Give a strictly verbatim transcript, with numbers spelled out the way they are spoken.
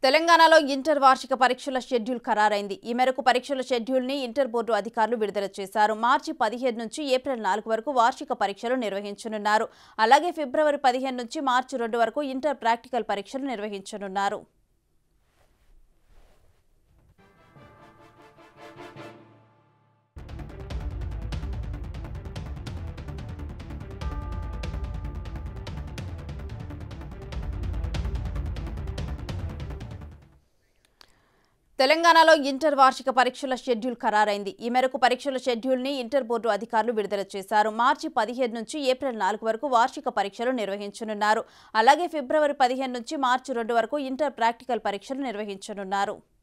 తెలంగాణలో ఇంటర్ వార్షిక పరీక్షల షెడ్యూల్ ఖరారైంది. ఈ మేరకు పరీక్షల షెడ్యూల్ ని ఇంటర్ బోర్డు అధికారులు విడుదల చేశారు. మార్చి పదిహేను నుంచి ఏప్రిల్ నాలుగు వరకు వార్షిక పరీక్షలు నిర్వహించనున్నారు. అలాగే ఫిబ్రవరి పదిహేను నుంచి మార్చి రెండు వరకు ఇంటర్ ప్రాక్టికల్ పరీక్షలు నిర్వహించనున్నారు. తెలంగాణలో ఇంటర్ వార్షిక పరీక్షల షెడ్యూల్ ఖరారైంది. ఈ మేరకు పరీక్షల షెడ్యూల్ ని ఇంటర్ బోర్డు అధికారులు విడుదల చేశారు. మార్చి పదిహేను నుంచి ఏప్రిల్ నాలుగు వరకు వార్షిక పరీక్షలు నిర్వహించనున్నారు. అలాగే ఫిబ్రవరి పదిహేను నుంచి మార్చి రెండు వరకు ఇంటర్ ప్రాక్టికల్ పరీక్షలు నిర్వహించనున్నారు.